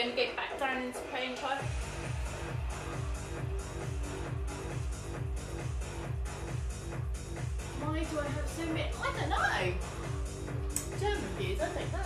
going to get back down into painter. Why do I have so many? I don't know. German views, I don't know.